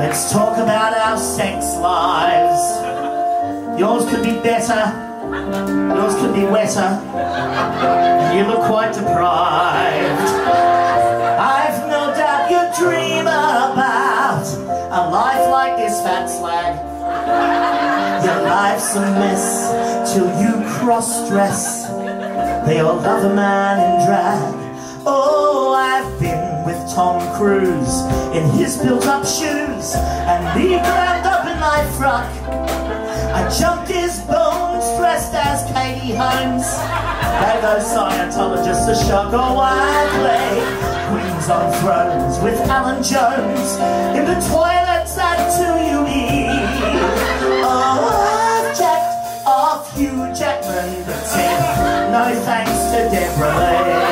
Let's talk about our sex lives. Yours could be better, yours could be wetter, and you look quite deprived. I've no doubt you dream about a life like this, fat slag. Your life's a mess till you cross-dress. They all love a man in drag. Oh, I've been with Tom Cruise in his built-up shoes and me ground up in my frock. I jumped his bones dressed as Katie Holmes. Gave those Scientologists a shock. Oh, I play Queens on Thrones with Alan Jones in the toilets at 2UE. Oh, I've jacked off Hugh Jackman, but said no thanks to Deborah Lee.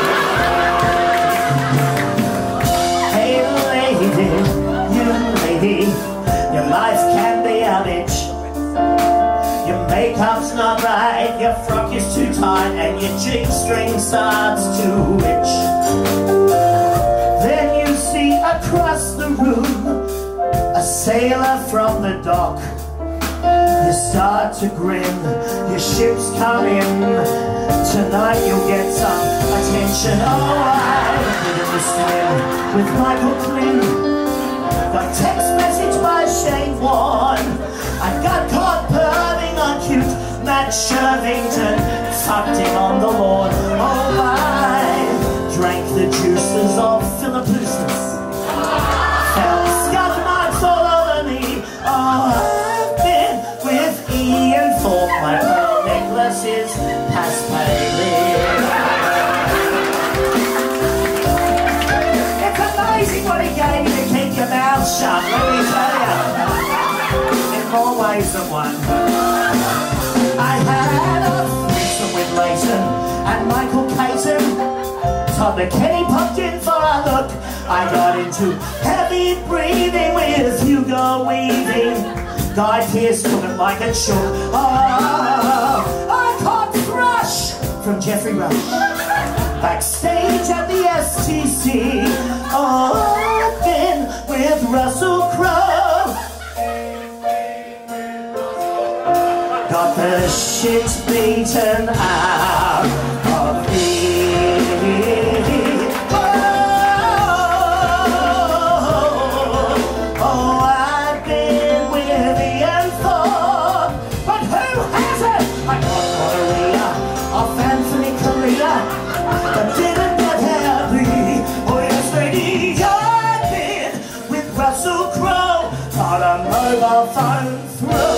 Hey lady, you lady, your life can be a bitch. Your makeup's not right, your frock is too tight, and your G-string starts to itch. Then you see across the room a sailor from the dock. You start to grin, your ship's come in. Tonight you'll get some attention. Oh, I did a swim with Michael Flynn. Got text message by Shane Warne. I got caught perving on cute Matt Shervington. Tucked him on the lawn. Oh, I drank the juices of Philippoussis. Felt scuff marks all over me. Oh, I've been with Ian Thorpe. My pearl necklace is past paying. It's amazing what he gave you to keep your mouth shut, let me tell you. In more ways than one. I had a threesome with Leighton and Michael Caton. Todd McKenny popped in for a look. I got into heavy breathing with Hugo Weaving. Guy Pearce took it like it shook. Oh, I caught Thrush from Jeffrey Rush backstage at the STC. Oh, I've been with Russell Crowe. Got the shit beaten out of me. Mobile phone through.